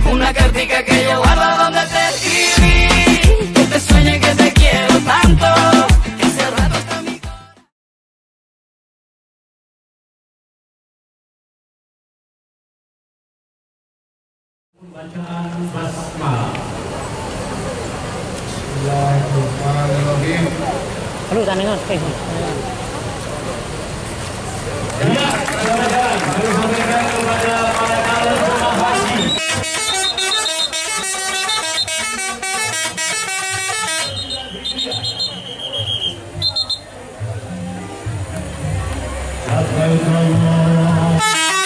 una cartica que yo guardo donde te escribí, que te sueñe que te quiero tanto, que hace rato está mi corazón. Bacaan basmalah. Bismillahirrahmanirrahim. Aduh, tanengan. Ya, silakan. Kami sampaikan kepada para calon jemaah haji. Labbaik Allahumma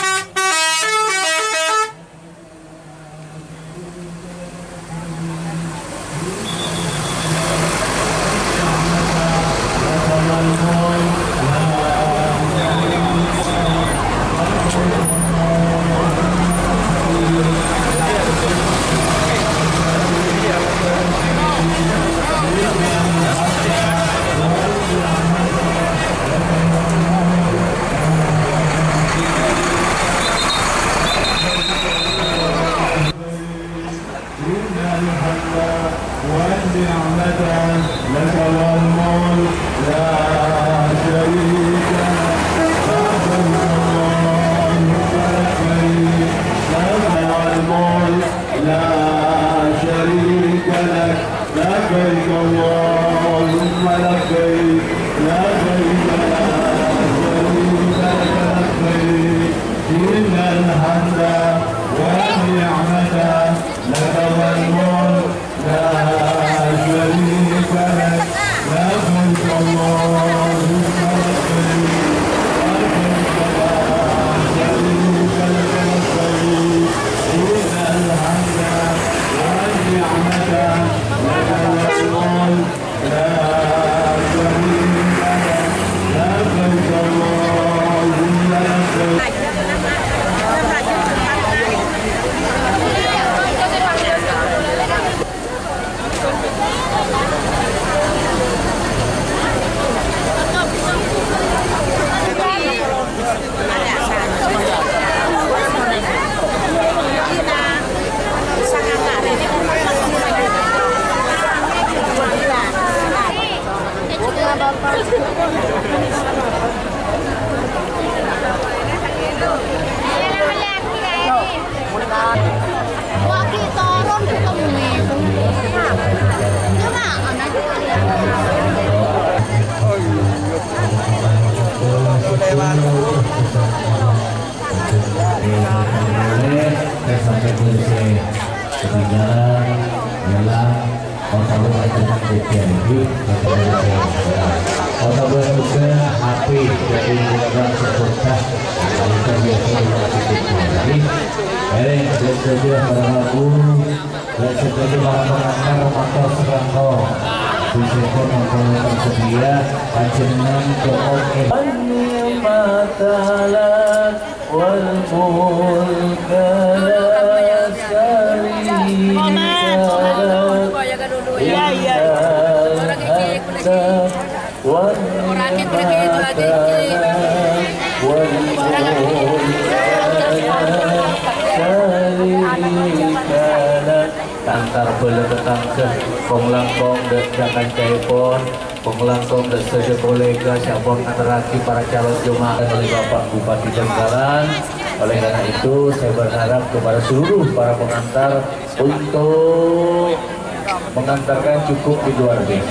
antar bela petang ke penglangkong dan jangan telepon penglangkong dan saja kolega siapapun antaraki para calon jemaah oleh Bapak Bupati Bangkalan. Oleh karena itu saya berharap kepada seluruh para pengantar untuk mengantarkan cukup di luar bis.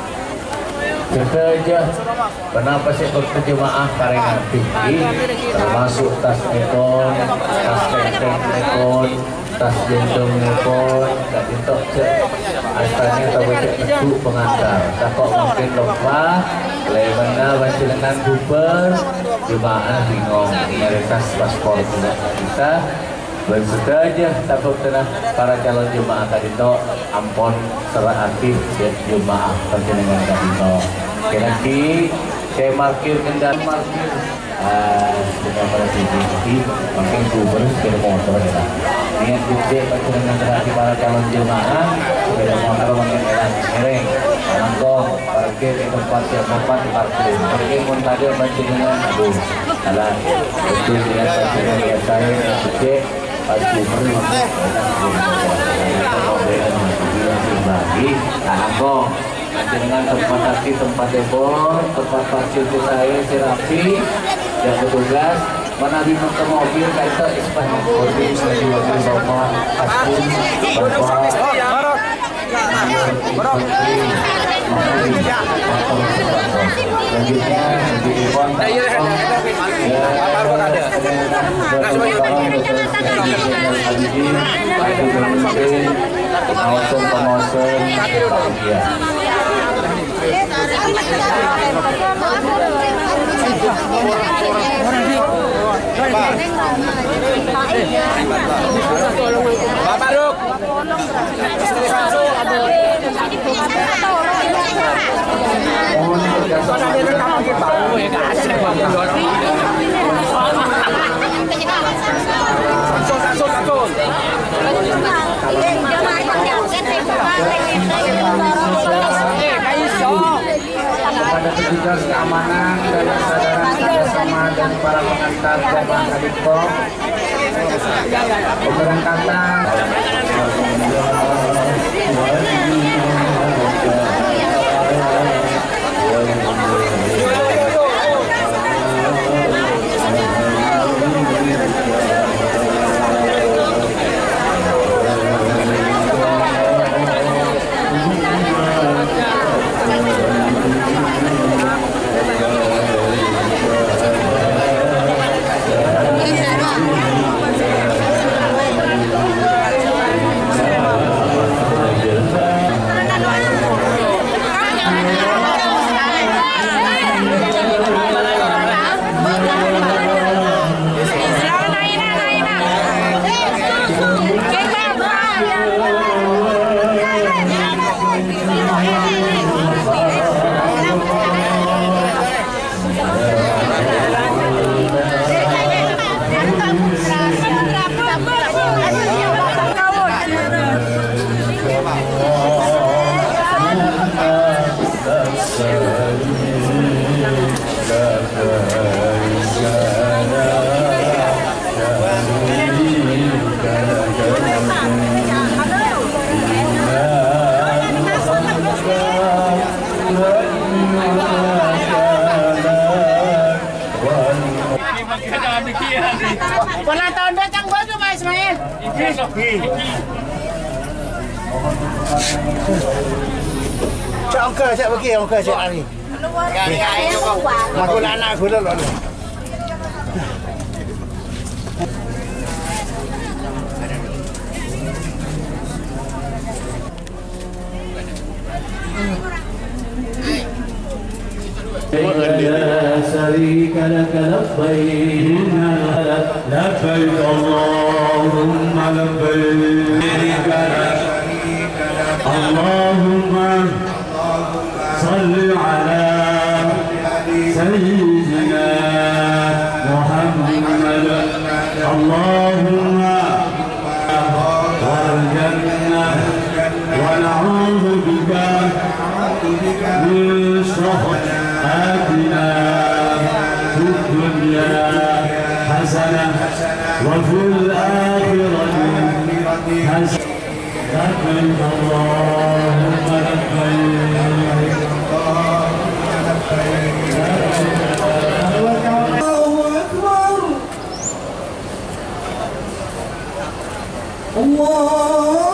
Saja kenapa saya berjemaah karengan tinggi termasuk tas ekon, tas tenteng ekon, tas gendong ekon, dan itu asalnya tahu itu pengantar. Takut mungkin lupa, lewatnya masih dengan Uber, jemaah bingung tas paspor tidak kita. Bersudah aja takut tenang para calon jemaah tadi itu ampun serah aktif jemaah perjalanan tadi itu. Nanti saya parkir kendaraan parkir dengan pada sini makin Uber sepeda motor ya. Dengan gede perjalanan terakhir para calon jemaah sepeda motor makin mereng langkong parkir di tempat yang tempat parkir parkir pun tadi perjalanan aduh salah betul dengan perjalanan saya gede pas Uber dengan tempat hati, tempat depot, tempat parkir saya, terapi, yang petugas. Mana bimang ke mobil kata ispan mobil masih wakil bapak aspun bapak selanjutnya di Iwan Bapak Duk. kepada petugas keamanan dan kesadaran kerjasama dan para pengantar Jalan Kadipko keberangkatan Ulang tahun datang baru Pak Ismail. Cak angka cak bagi angka cak hari. Aku nak anak aku dulu. لا شريك لك لبيك لبيك اللهم لبيك اللهم صل على سيدنا محمد اللهم وارجعنا ونعوذ بك من شر آتنا في الدنيا حسنة وفي الآخرة حسنة لبيك اللهم لبيك الله أكبر الله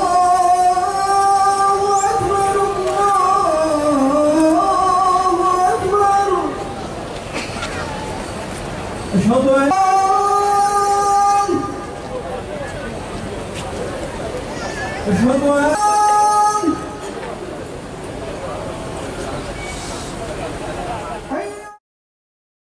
أشهد أن